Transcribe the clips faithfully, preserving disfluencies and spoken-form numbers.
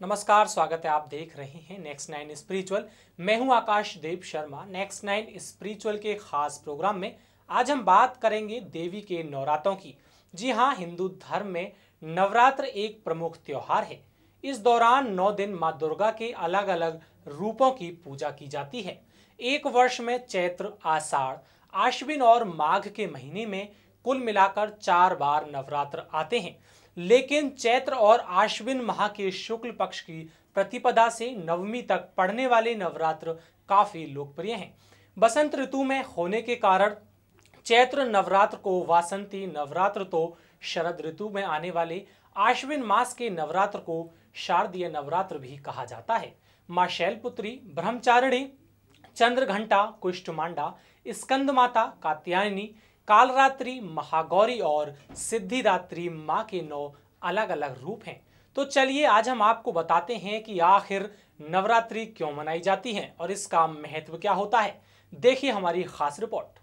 नमस्कार, स्वागत है। आप देख रहे हैं नेक्स्ट नाइन स्पिरिचुअल। मैं हूं Akash Dev Sharma. Next nine spiritual के खास प्रोग्राम में आज हम बात करेंगे देवी के नवरात्रों की। जी हां, हिंदू धर्म में नवरात्र एक प्रमुख त्योहार है। इस दौरान नौ दिन मां दुर्गा के अलग अलग रूपों की पूजा की जाती है। एक वर्ष में चैत्र, आषाढ़, आश्विन और माघ के महीने में कुल मिलाकर चार बार नवरात्र आते हैं, लेकिन चैत्र और आश्विन माह के शुक्ल पक्ष की प्रतिपदा से नवमी तक पड़ने वाले नवरात्र काफी लोकप्रिय हैं। बसंत ऋतु में होने के कारण चैत्र नवरात्र को वासंती नवरात्र, तो शरद ऋतु में आने वाले आश्विन मास के नवरात्र को शारदीय नवरात्र भी कहा जाता है। मां शैलपुत्री, ब्रह्मचारिणी, चंद्रघंटा, कुष्ठमांडा, स्कंद माता, कात्यायनी, कालरात्रि, महागौरी और सिद्धिदात्री मां के नौ अलग अलग रूप हैं। तो चलिए आज हम आपको बताते हैं कि आखिर नवरात्रि क्यों मनाई जाती है और इसका महत्व क्या होता है। देखिए हमारी खास रिपोर्ट।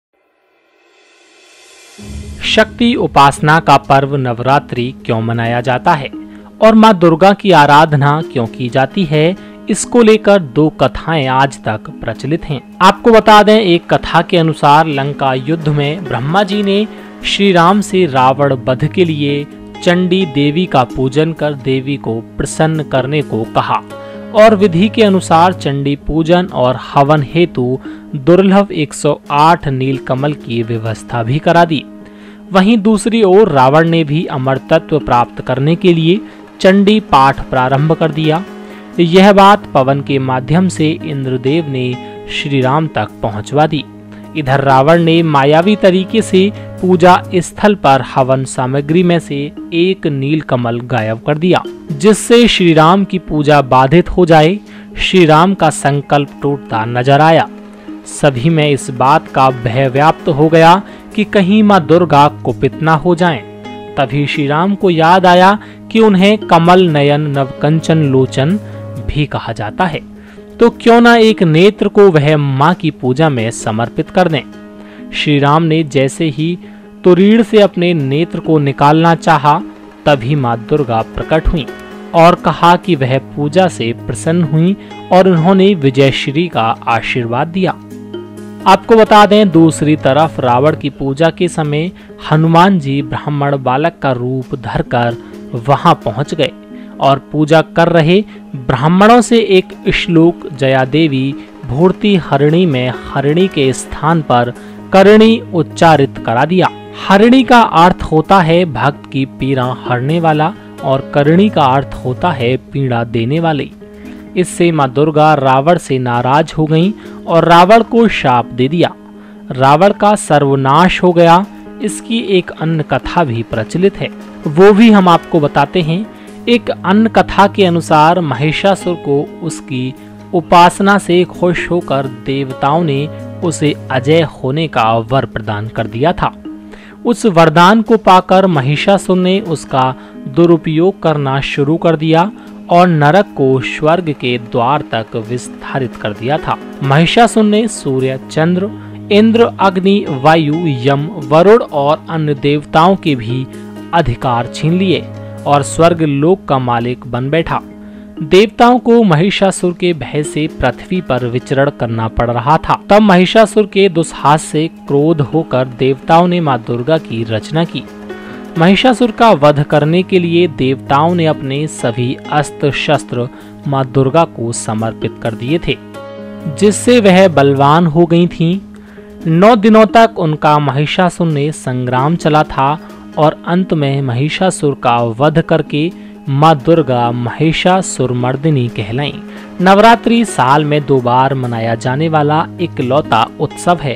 शक्ति उपासना का पर्व नवरात्रि क्यों मनाया जाता है और मां दुर्गा की आराधना क्यों की जाती है, इसको लेकर दो कथाएं आज तक प्रचलित हैं। आपको बता दें, एक कथा के अनुसार लंका युद्ध में ब्रह्मा जी ने श्री राम से रावण वध के लिए चंडी देवी का पूजन कर देवी को प्रसन्न करने को कहा और विधि के अनुसार चंडी पूजन और हवन हेतु दुर्लभ एक सौ आठ नीलकमल की व्यवस्था भी करा दी। वहीं दूसरी ओर रावण ने भी अमर तत्व प्राप्त करने के लिए चंडी पाठ प्रारंभ कर दिया। यह बात पवन के माध्यम से इंद्रदेव ने श्री राम तक पहुंचवा दी। इधर रावण ने मायावी तरीके से पूजा स्थल पर हवन सामग्री में से एक नीलकमल गायब कर दिया, जिससे श्री राम की पूजा बाधित हो जाए। श्री राम का संकल्प टूटता नजर आया। सभी में इस बात का भय व्याप्त हो गया कि कहीं मां दुर्गा कुपित न हो जाएं। तभी श्री राम को याद आया कि उन्हें कमल नयन नवकंचन लोचन भी कहा जाता है, तो क्यों ना एक नेत्र को वह मां की पूजा में समर्पित कर दें। श्री राम ने जैसे ही तुरीड़ से अपने नेत्र को निकालना चाहा, तभी मां दुर्गा प्रकट हुई और कहा कि वह पूजा से प्रसन्न हुई और उन्होंने विजयश्री का आशीर्वाद दिया। आपको बता दें, दूसरी तरफ रावण की पूजा के समय हनुमान जी ब्राह्मण बालक का रूप धरकर वहां पहुंच गए और पूजा कर रहे ब्राह्मणों से एक श्लोक जया देवी भूर्ति हरिणी में हरिणी के स्थान पर करणी उच्चारित करा दिया। हरिणी का अर्थ होता है भक्त की पीड़ा हरने वाला और करणी का अर्थ होता है पीड़ा देने वाली। इससे मां दुर्गा रावण से नाराज हो गईं और रावण को शाप दे दिया। रावण का सर्वनाश हो गया। इसकी एक अन्य कथा भी प्रचलित है, वो भी हम आपको बताते हैं। एक अन्य कथा के अनुसार महिषासुर को उसकी उपासना से खुश होकर देवताओं ने उसे अजय होने का वर प्रदान कर दिया था। उस वरदान को पाकर महिषासुर ने उसका दुरुपयोग करना शुरू कर दिया और नरक को स्वर्ग के द्वार तक विस्तारित कर दिया था। महिषासुर ने सूर्य, चंद्र, इंद्र, अग्नि, वायु, यम, वरुण और अन्य देवताओं के भी अधिकार छीन लिए और स्वर्ग लोक का मालिक बन बैठा। देवताओं को महिषासुर के भय से पृथ्वी पर विचरण करना पड़ रहा था। तब महिषासुर के दुस्साहस से क्रोध होकर देवताओं ने मां दुर्गा की रचना की। महिषासुर का वध करने के लिए देवताओं ने अपने सभी अस्त्र शस्त्र मां दुर्गा को समर्पित कर दिए थे, जिससे वह बलवान हो गई थीं। नौ दिनों तक उनका महिषासुर ने संग्राम चला था और अंत में महिषासुर का वध करके मां दुर्गा महिषासुरमर्दिनी कहलाईं। नवरात्रि साल में दो बार मनाया जाने वाला इकलौता उत्सव है।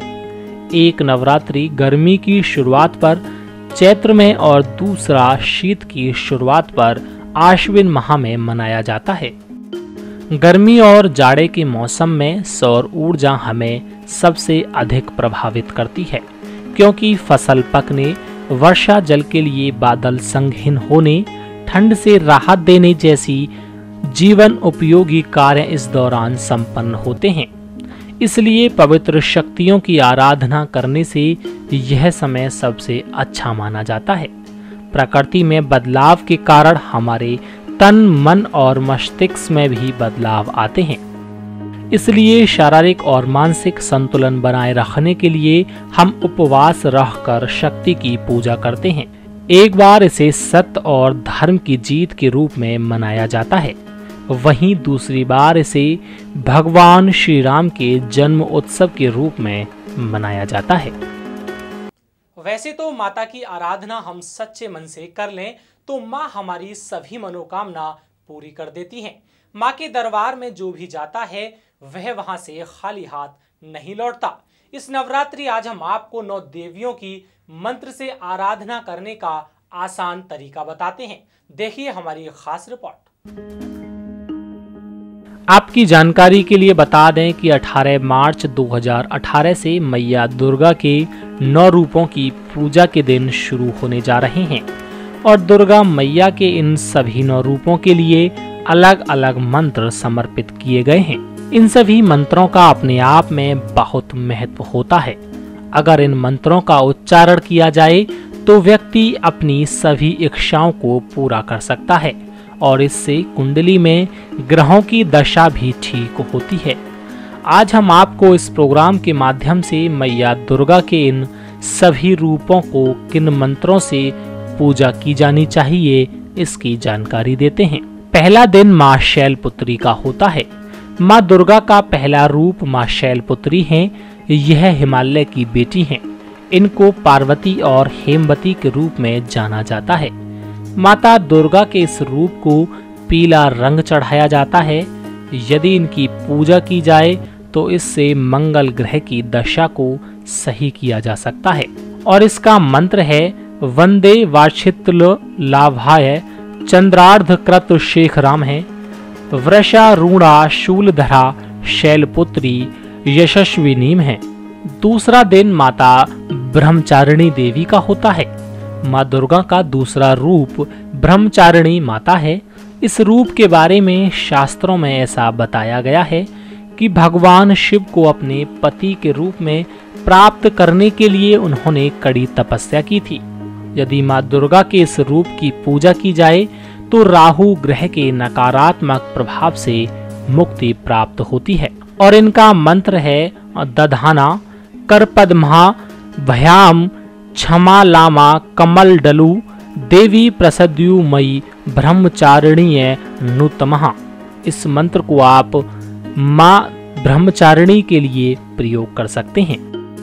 एक नवरात्रि गर्मी की शुरुआत पर चैत्र में और दूसरा शीत की शुरुआत पर आश्विन माह में मनाया जाता है। गर्मी और जाड़े के मौसम में सौर ऊर्जा हमें सबसे अधिक प्रभावित करती है, क्योंकि फसल पकने, वर्षा जल के लिए बादल संघीन होने, ठंड से राहत देने जैसी जीवन उपयोगी कार्य इस दौरान संपन्न होते हैं। इसलिए पवित्र शक्तियों की आराधना करने से यह समय सबसे अच्छा माना जाता है। प्रकृति में बदलाव के कारण हमारे तन, मन और मस्तिष्क में भी बदलाव आते हैं। इसलिए शारीरिक और मानसिक संतुलन बनाए रखने के लिए हम उपवास रहकर शक्ति की पूजा करते हैं। एक बार इसे सत्य और धर्म की जीत के रूप में मनाया जाता है, वहीं दूसरी बार इसे भगवान श्री राम के जन्म उत्सव के रूप में मनाया जाता है। वैसे तो माता की आराधना हम सच्चे मन से कर लें तो माँ हमारी सभी मनोकामना पूरी कर देती हैं। माँ के दरबार में जो भी जाता है वह वहां से खाली हाथ नहीं लौटता। इस नवरात्रि आज हम आपको नौ देवियों की मंत्र से आराधना करने का आसान तरीका बताते हैं। देखिए हमारी खास रिपोर्ट। आपकी जानकारी के लिए बता दें कि अठारह मार्च दो हज़ार अठारह से मैया दुर्गा के नौ रूपों की पूजा के दिन शुरू होने जा रहे हैं और दुर्गा मैया के इन सभी नौ रूपों के लिए अलग अलग मंत्र समर्पित किए गए हैं। इन सभी मंत्रों का अपने आप में बहुत महत्व होता है। अगर इन मंत्रों का उच्चारण किया जाए तो व्यक्ति अपनी सभी इच्छाओं को पूरा कर सकता है और इससे कुंडली में ग्रहों की दशा भी ठीक होती है। आज हम आपको इस प्रोग्राम के माध्यम से मैया दुर्गा के इन सभी रूपों को किन मंत्रों से पूजा की जानी चाहिए इसकी जानकारी देते हैं। पहला दिन माँ शैलपुत्री का होता है। माँ दुर्गा का पहला रूप माँ शैलपुत्री है। यह हिमालय की बेटी हैं। इनको पार्वती और हेमवती के रूप में जाना जाता है। माता दुर्गा के इस रूप को पीला रंग चढ़ाया जाता है। यदि इनकी पूजा की जाए तो इससे मंगल ग्रह की दशा को सही किया जा सकता है और इसका मंत्र है वंदे वार्षित्ल लाभाय चंद्रार्ध कृत शेखराम है। वृषारूढ़ा शूलधरा शैलपुत्री यशस्विनीम है। दूसरा दिन माता ब्रह्मचारिणी देवी का होता है। माँ दुर्गा का दूसरा रूप ब्रह्मचारिणी माता है। इस रूप के बारे में शास्त्रों में ऐसा बताया गया है कि भगवान शिव को अपने पति के रूप में प्राप्त करने के लिए उन्होंने कड़ी तपस्या की थी। यदि माँ दुर्गा के इस रूप की पूजा की जाए तो राहु ग्रह के नकारात्मक प्रभाव से मुक्ति प्राप्त होती है और इनका मंत्र है दधाना करपद्मा भयाम क्षमा लामा कमल डलु देवी प्रसद्युमयी ब्रह्मचारिणीय नुतमहा। इस मंत्र को आप माँ ब्रह्मचारिणी के लिए प्रयोग कर सकते हैं।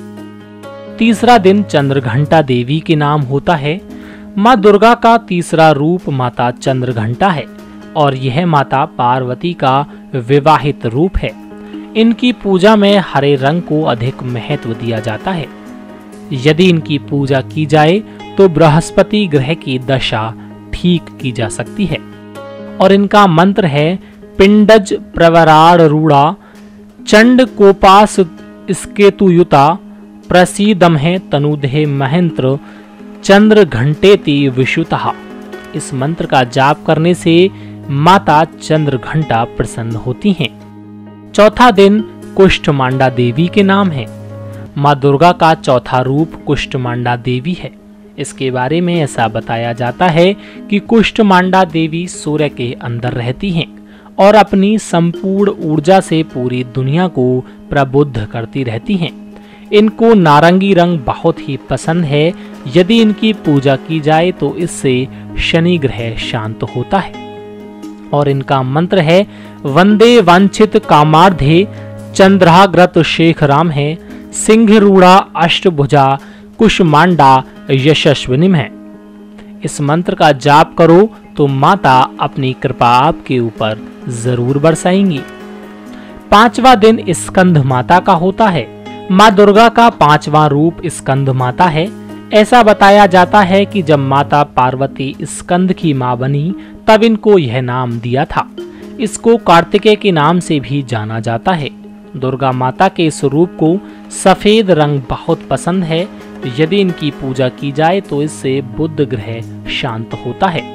तीसरा दिन चंद्रघंटा देवी के नाम होता है। माँ दुर्गा का तीसरा रूप माता चंद्रघंटा है और यह माता पार्वती का विवाहित रूप है। इनकी पूजा में हरे रंग को अधिक महत्व दिया जाता है। यदि इनकी पूजा की जाए तो बृहस्पति ग्रह की दशा ठीक की जा सकती है और इनका मंत्र है पिंडज प्रवरारूढ़ा चंड कोपास स्केतुयुता प्रसीदम है तनुदे महेंद्र चंद्र घंटेति विशुतः। इस मंत्र का जाप करने से माता चंद्र घंटा प्रसन्न होती हैं। चौथा दिन कुष्ठमांडा देवी के नाम है। माँ दुर्गा का चौथा रूप कुष्ठमांडा देवी है। इसके बारे में ऐसा बताया जाता है कि कुष्ठमांडा देवी सूर्य के अंदर रहती हैं और अपनी संपूर्ण ऊर्जा से पूरी दुनिया को प्रबुद्ध करती रहती हैं। इनको नारंगी रंग बहुत ही पसंद है। यदि इनकी पूजा की जाए तो इससे शनि ग्रह शांत होता है और इनका मंत्र है वंदे वांछित कामार्धे चंद्राग्रत शेखराम है। सिंहरूढ़ा अष्टभुजा कुष्मांडा यशस्विनीम है। इस मंत्र का जाप करो तो माता अपनी कृपा आपके ऊपर जरूर बरसाएंगी। पांचवा दिन स्कंद माता का होता है। माँ दुर्गा का पांचवा रूप स्कंद माता है। ऐसा बताया जाता है कि जब माता पार्वती स्कंद की माँ बनी तब इनको यह नाम दिया था। इसको कार्तिकेय के नाम से भी जाना जाता है। दुर्गा माता के इस रूप को सफेद रंग बहुत पसंद है। यदि इनकी पूजा की जाए तो इससे बुध ग्रह शांत होता है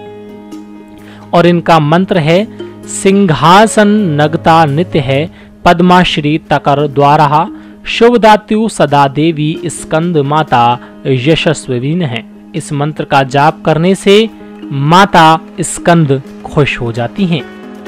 और इनका मंत्र है सिंहासन नगता नित्य है पद्माश्री तकर द्वारा शुभदात्यु सदा देवी स्कंद माता यशस्विनी है। इस मंत्र का जाप करने से माता स्कंद खुश हो जाती हैं।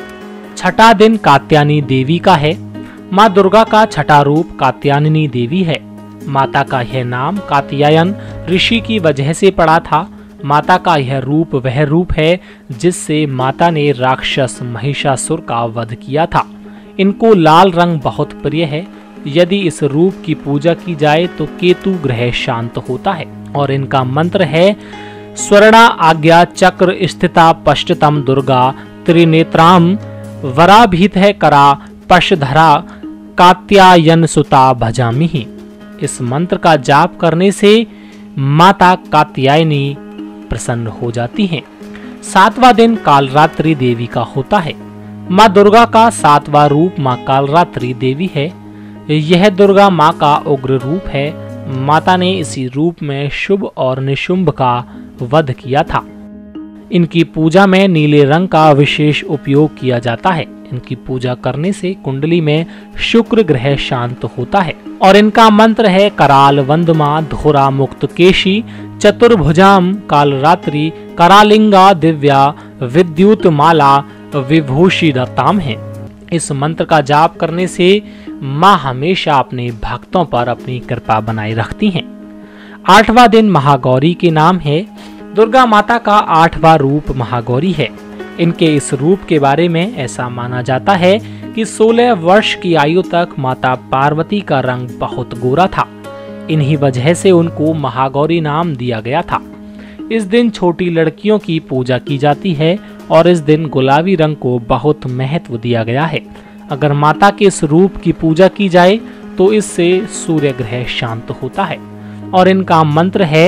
छठा दिन कात्यायनी देवी का है। माँ दुर्गा का छठा रूप कात्यायनी देवी है। माता का यह नाम कात्यायन ऋषि की वजह से पड़ा था। माता का यह रूप वह रूप है जिससे माता ने राक्षस महिषासुर का वध किया था। इनको लाल रंग बहुत प्रिय है। यदि इस रूप की पूजा की जाए तो केतु ग्रह शांत होता है। और इनका मंत्र है स्वर्णा आज्ञा चक्र स्थिता पश्चतम दुर्गा त्रिनेत्राम वराभीत है करा पशधरा कात्यायन सुता भजामिहि। इस मंत्र का जाप करने से माता कात्यायनी प्रसन्न हो जाती हैं। सातवां दिन कालरात्रि देवी का होता है। माँ दुर्गा का सातवां रूप माँ कालरात्रि देवी है। यह दुर्गा माँ का उग्र रूप है। माता ने इसी रूप में शुभ और निशुंभ का वध किया था। इनकी पूजा में नीले रंग का विशेष उपयोग किया जाता है। इनकी पूजा करने से कुंडली में शुक्र ग्रह शांत होता है। और इनका मंत्र है कराल वंदमा धोरा मुक्त केशी चतुर्भुजाम कालरात्रि करालिंगा दिव्या विद्युत माला विभूषी दत्ताम है। इस मंत्र का जाप करने से माँ हमेशा अपने भक्तों पर अपनी कृपा बनाए रखती हैं। आठवां दिन महागौरी के नाम है। दुर्गा माता का आठवां रूप महागौरी है। इनके इस रूप के बारे में ऐसा माना जाता है कि सोलह वर्ष की आयु तक माता पार्वती का रंग बहुत गोरा था। इन्हीं वजह से उनको महागौरी नाम दिया गया था। इस दिन छोटी लड़कियों की पूजा की जाती है और इस दिन गुलाबी रंग को बहुत महत्व दिया गया है। अगर माता के इस रूप की पूजा की जाए तो इससे सूर्य ग्रह शांत होता है। और इनका मंत्र है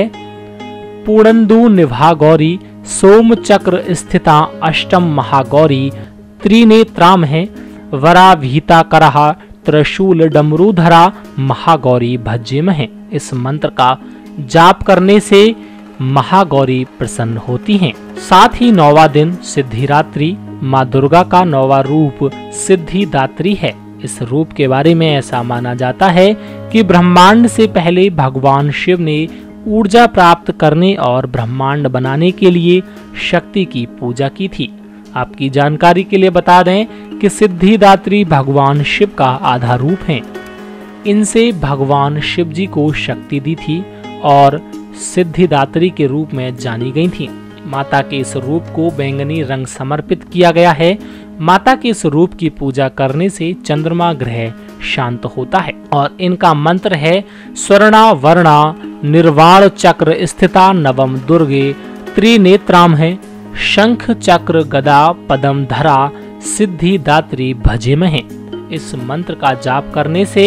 पूर्णंदु निभा गौरी सोम चक्र स्थिता अष्टम महागौरी त्रिनेत्राम है वराभीता करहा त्रिशूल डमरूधरा महागौरी भज्यम है। इस मंत्र का जाप करने से महागौरी प्रसन्न होती हैं। साथ ही नौवा दिन सिद्धिरात्रि माँ दुर्गा का नौवा रूप सिद्धिदात्री है। इस रूप के बारे में ऐसा माना जाता है कि ब्रह्मांड से पहले भगवान शिव ने ऊर्जा प्राप्त करने और ब्रह्मांड बनाने के लिए शक्ति की पूजा की थी। आपकी जानकारी के लिए बता दें कि सिद्धिदात्री भगवान शिव का आधा रूप हैं। इनसे भगवान शिव जी को शक्ति दी थी और सिद्धिदात्री के रूप में जानी गई थी। माता के इस रूप को बैंगनी रंग समर्पित किया गया है। माता के इस रूप की पूजा करने से चंद्रमा ग्रह शांत होता है। और इनका मंत्र है स्वर्णा वर्णा निर्वाण चक्र स्थिता नवम दुर्गे त्रिनेत्राम है शंख चक्र गदा पदम धरा सिद्धिदात्री भजेम है। इस मंत्र का जाप करने से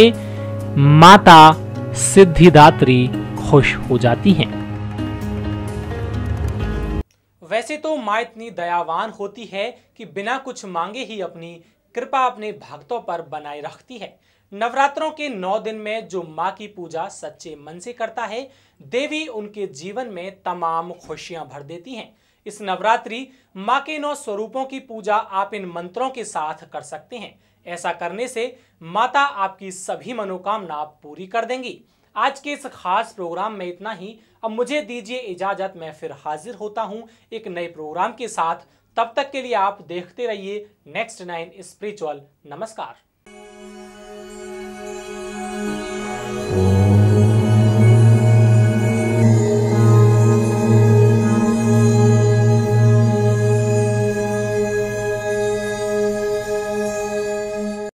माता सिद्धिदात्री खुश हो जाती हैं। वैसे तो माँ इतनी दयावान होती है कि बिना कुछ मांगे ही अपनी कृपा अपने भक्तों पर बनाए रखती है। नवरात्रों के नौ दिन में जो माँ की पूजा सच्चे मन से करता है, देवी उनके जीवन में तमाम खुशियां भर देती हैं। इस नवरात्रि माँ के नौ स्वरूपों की पूजा आप इन मंत्रों के साथ कर सकते हैं। ऐसा करने से माता आपकी सभी मनोकामना पूरी कर देंगी। आज के इस खास प्रोग्राम में इतना ही। अब मुझे दीजिए इजाजत, मैं फिर हाजिर होता हूं एक नए प्रोग्राम के साथ। तब तक के लिए आप देखते रहिए नेक्स्ट नाइन स्पिरिचुअल। नमस्कार।